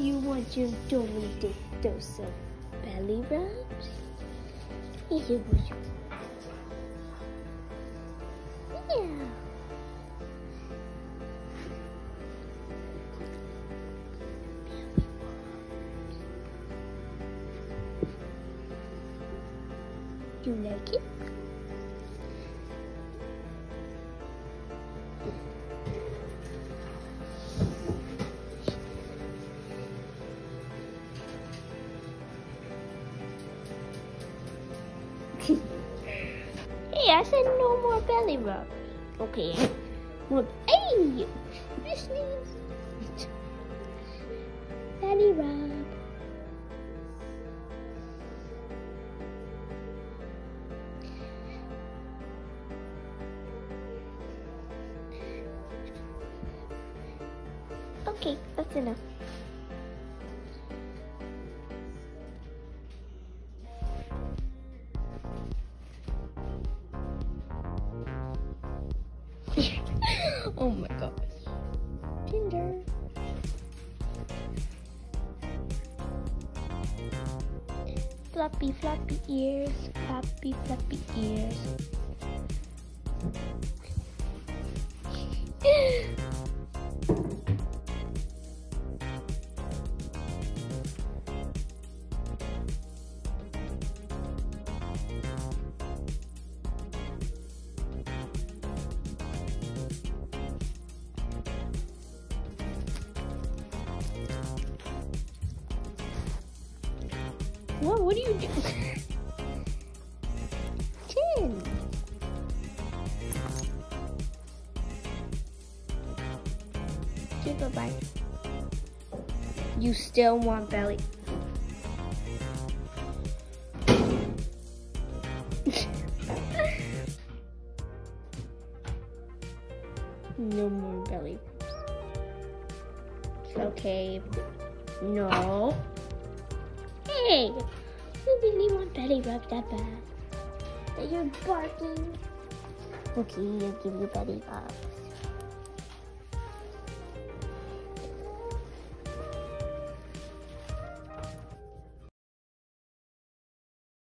You want your daily dose of belly rubs? Here we go. Yeah. You like it? Hey, I said no more belly rub. Okay. More. Hey! This needs belly rub. Okay, that's enough. Oh my gosh. Tinder. Floppy, floppy ears. Floppy, floppy ears. What are you doing? Chin. Okay, bye-bye. You still want belly. No more belly. Okay. No. Hey! You really want belly rub that bad? That you're barking? Okay, I'll give you belly rubs.